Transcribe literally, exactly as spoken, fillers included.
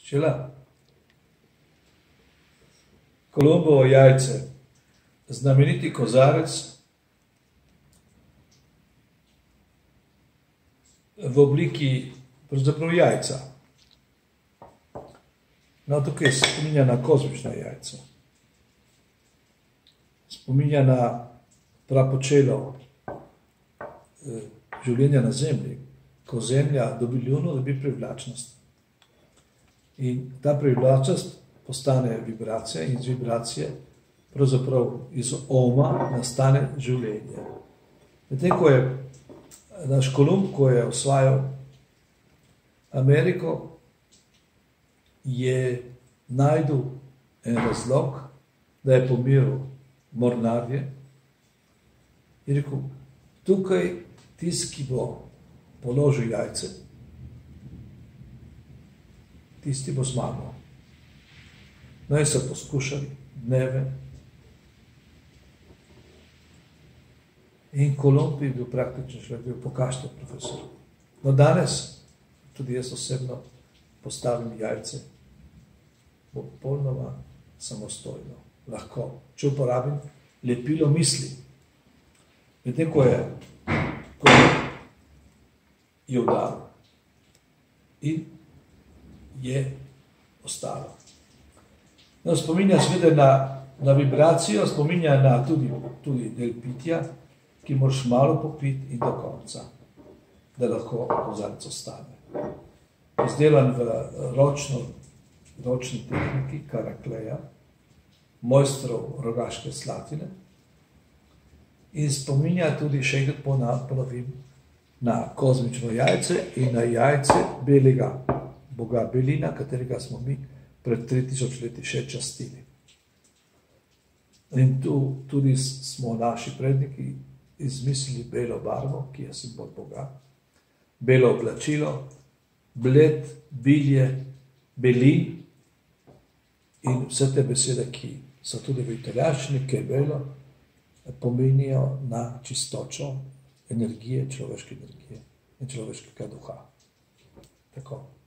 Čela. Kolumbovo jajce, znameniti kozarec v obliki pravzaprav jajca. No, tukaj spominja na kozmično jajce. Spominja na prapočelo življenja na zemlji, ko zemlja dobi luno, dobi privlačnost. In ta privlačnost postane vibracija in iz vibracije pravzaprav iz oma nastane življenje. Medtem ko je naš Kolumb, ko je osvajal Ameriko, je našel en razlog, da je pomiril mornarje in rekel, tukaj tisti, ki bo položil jajce, tisti bo zmagal. No in so poskušali dneve in Kolumb je bil praktično človek, bil pokašten profesor. No danes, tudi jaz osebno postavim jajce popolnoma samostojno, lahko, če uporabim lepilo misli. Medtem ko je, ko je udaril in je ostalo. No, spominja seveda na, na vibracijo, spominja na tudi, tudi del pitja, ki moraš malo popiti in do konca, da lahko kozarec ostane. Izdelan v ročno, ročni tehniki karakleja, mojstrov Rogaške Slatine in spominja tudi, še enkrat ponovim, na kozmično jajce in na jajce belega boga Belina, katerega smo mi pred tri tisoč leti še častili. In tu tudi smo naši predniki izmislili belo barvo, ki je simbol Boga, belo oblačilo, bled, bilje, belin in vse te besede, ki so tudi v italijanščini, ki je belo, pomenijo na čistočo energije, človeške energije in človeškega duha. Tako.